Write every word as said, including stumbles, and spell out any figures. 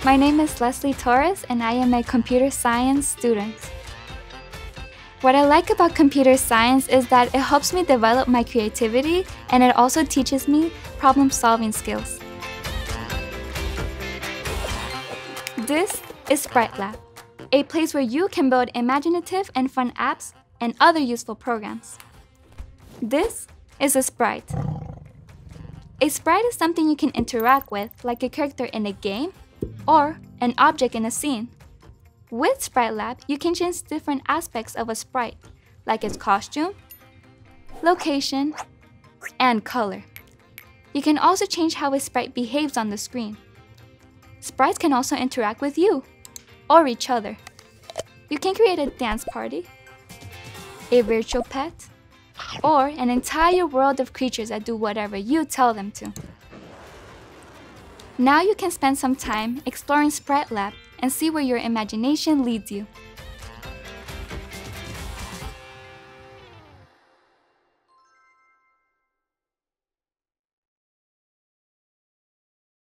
My name is Leslie Torres and I am a computer science student. What I like about computer science is that it helps me develop my creativity and it also teaches me problem-solving skills. This is Sprite Lab, a place where you can build imaginative and fun apps and other useful programs. This is a sprite. A sprite is something you can interact with, like a character in a game or an object in a scene. With Sprite Lab, you can change different aspects of a sprite, like its costume, location, and color. You can also change how a sprite behaves on the screen. Sprites can also interact with you or each other. You can create a dance party, a virtual pet, or an entire world of creatures that do whatever you tell them to. Now you can spend some time exploring Sprite Lab and see where your imagination leads you.